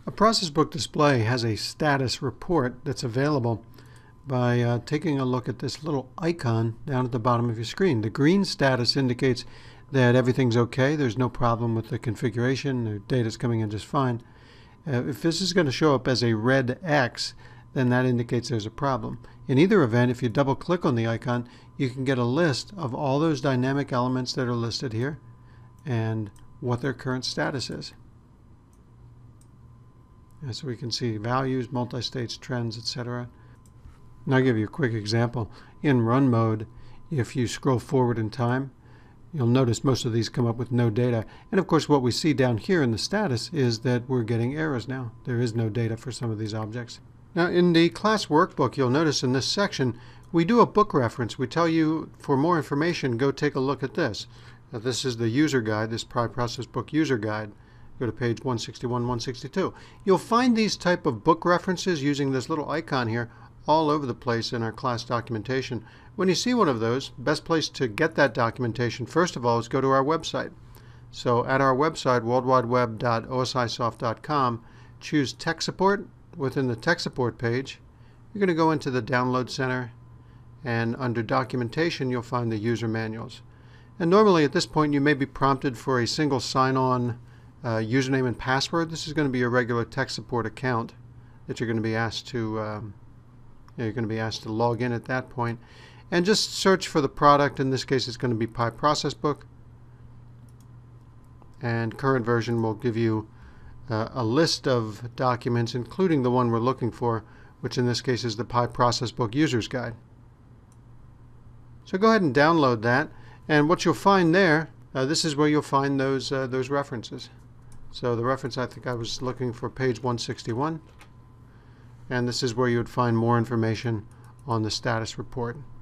A process book display has a status report that's available by taking a look at this little icon down at the bottom of your screen. The green status indicates that everything's okay. There's no problem with the configuration. The data's coming in just fine. If this is going to show up as a red X, then that indicates there's a problem. In either event, if you double click on the icon, you can get a list of all those dynamic elements that are listed here and what their current status is. And so we can see values, multi-states, trends, etc. And I'll give you a quick example. In run mode, if you scroll forward in time, you'll notice most of these come up with no data. And of course what we see down here in the status is that we're getting errors now. There is no data for some of these objects. Now in the class workbook, you'll notice in this section we do a book reference. We tell you for more information, go take a look at this. Now, this is the user guide, this process book user guide. Go to page 161, 162. You'll find these type of book references using this little icon here all over the place in our class documentation. When you see one of those, best place to get that documentation, first of all, is go to our website. So at our website, worldwideweb.osisoft.com, choose Tech Support. Within the Tech Support page, you're going to go into the Download Center, and under Documentation, you'll find the user manuals. And normally at this point, you may be prompted for a single sign-on username and password. This is going to be a regular tech support account that you're going to be asked to log in at that point, and just search for the product. In this case, it's going to be Pi Process Book, and current version will give you a list of documents, including the one we're looking for, which in this case is the Pi Process Book User's Guide. So go ahead and download that, and what you'll find there, this is where you'll find those references. So the reference, I think I was looking for page 161, and this is where you would find more information on the status report.